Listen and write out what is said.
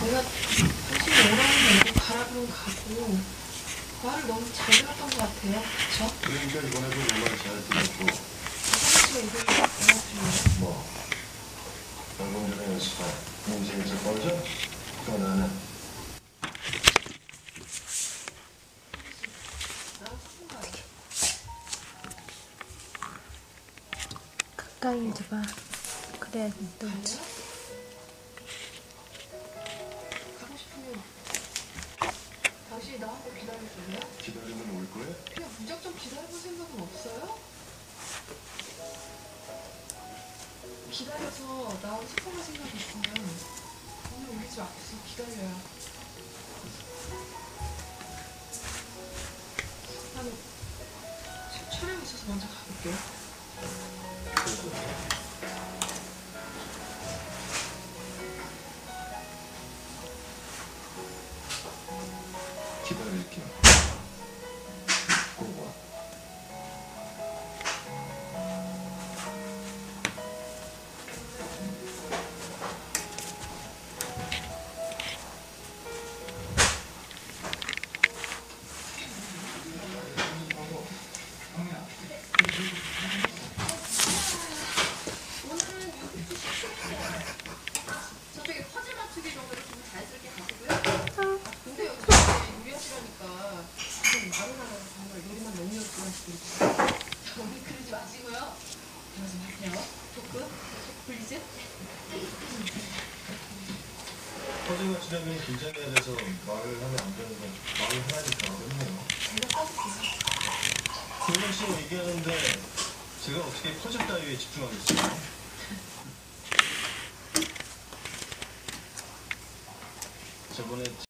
내가 당신이 오라는 거 가라 그러면 가고 말을 너무 잘 들었던 것 같아요. 그쵸? 그러니까 이번에도 정말 잘 들었고. 상씨가 이걸 연락 뭐? 방금 전에 연습한 인생에서 꺼져? 그건 나는 가까이 해줘봐. 그래야 눈뜨지. 가고 싶으면 당신이 나하고 기다려줄래요? 기다리면 올 거야? 그냥 무작정 기다려볼 생각은 없어요? 기다려서 나하고 소통할 생각이 있으면 오늘 우리 집 앞에서 기다려요. 나는 지금 촬영 있어서 먼저 가볼게요. 기다릴게. 꼭 와. 저쪽에 퍼즐 맞추기 정도로 좀 자연스럽게 가시고요. 근데 여기서 유연시라니까 지금 말을 하라고 정말 요리만 너무 열심히 하시고 자, 오늘 그러지 마시고요. 대화 좀 하세요. 토크 플리즈. 퍼즐 맞추려면 긴장해야 돼서 말을 하면 안 되는 건 말을 해야니까 어렵네요. 제가 써볼게요. 김영 씨 얘기하는데 제가 어떻게 퍼즐 따위에 집중하겠어요? 저번에